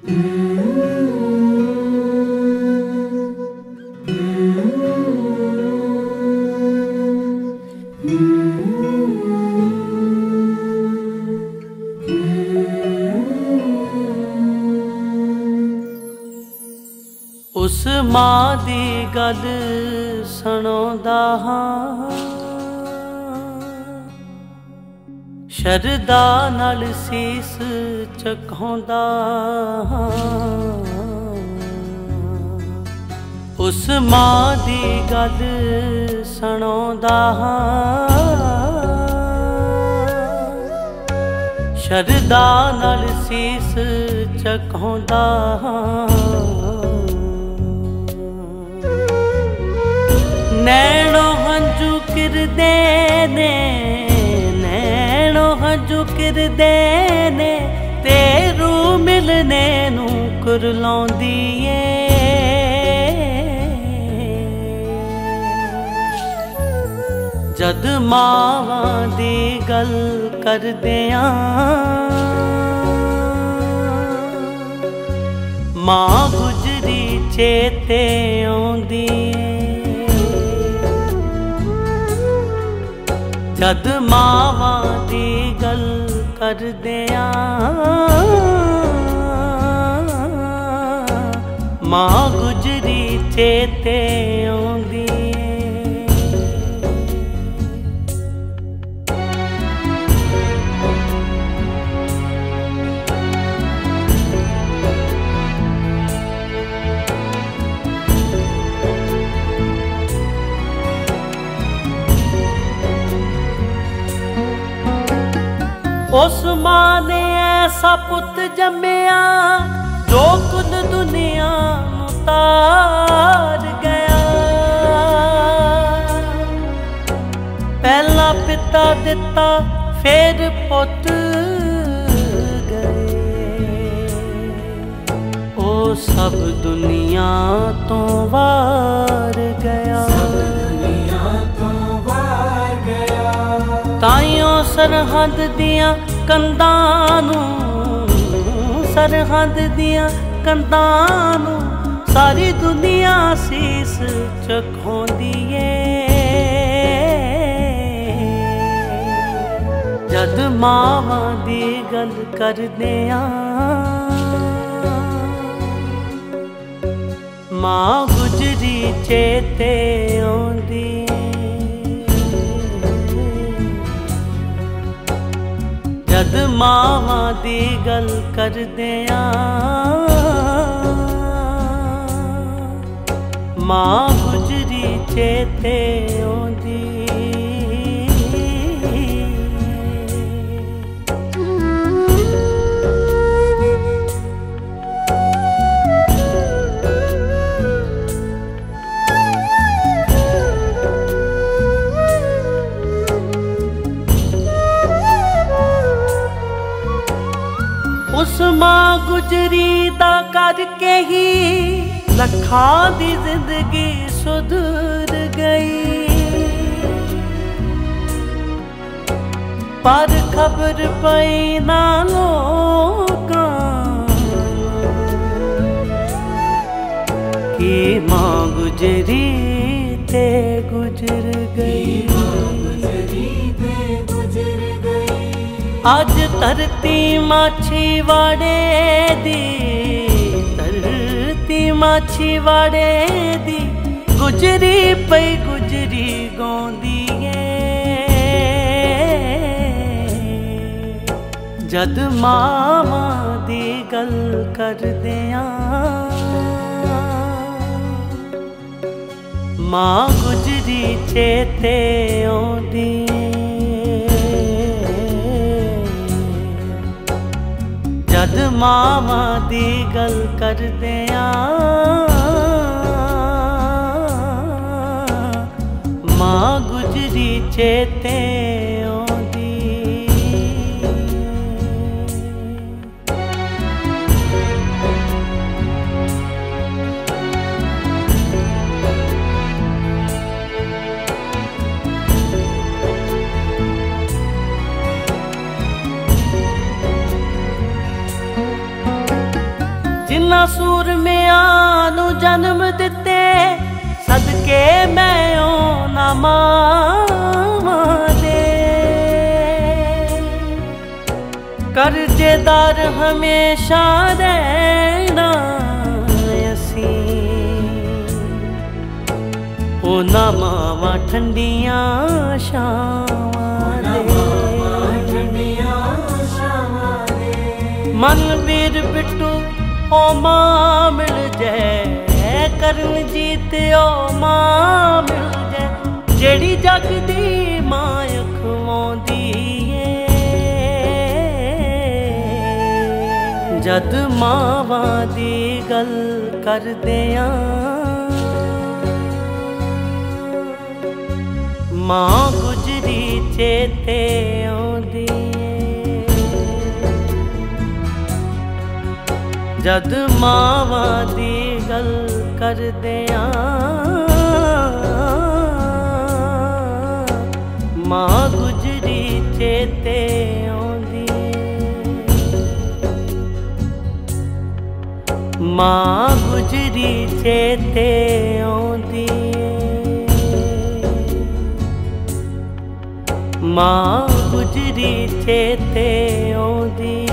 उस मां दी गल सुणांदा हां, शरदा नाल सीस झुकांदा हां। उस मां दी गल सुणांदा हां, शरदा नाल सीस झुकांदा हां। नैनो हंजू किरदे ने, नैनो हंजू किरदे ने, तेरू मिलने नू कुरलाउंदी ए। जद मावां दी गल करदियां, मां गुजरी चेते आउंदी ए। जद मावां दी गल करदियां, मां गुजरी चेते आउंदी ए। उस मां ने ऐसा पुत जम्मिया, जो कुल दुनिया नू तार गया। पहला पिता दिता फिर पुत गए, ओ सब दुनिया तो वार गया। ताइयों सरहद दियां कंधां नू, सरहद दियां कंधां नू सारी दुनिया सीस झुकाउंदी ए। जद मावां दी गल करदियां, मां गुजरी चेते आउंदी। जद मावां दी गल करदियां, मां गुजरी चेते आउंदी। उस मां गुजरी दा करके ही लखां दी जिंदगी सुधर गई। पर खबर पई ना लोकां कि मां गुजरी ते गुजर गई। अज धरती माछीवाड़े दी, धरती माछीवाड़े दी गुजरी पई गुजरी गाउंदी ए। जद मावां दी गल करदियां, मां गुजरी चेते आउंदी। जद मावां दी गल करदियां, मां गुजरी चेते आउंदी। जिन्ना सूरमियां नू जन्म दिते सदके मैं ओना मावां दे। करजेदार हमेशा रहना असी ओना मावां ठंडियां छावां दे। मन वीर बिट्टू ओ मां मिल जाए करन जीत ओ मां मिल जाए जेड़ी जग दी मां अखवाउंदी ए। जद मावां दी गल करदियां मां गुजरी चेते आउंदी। जद मावां दी गल करदियां मां गुजरी चेते आउंदी। मां गुजरी चेते आउंदी। मां गुजरी चेते आउंदी।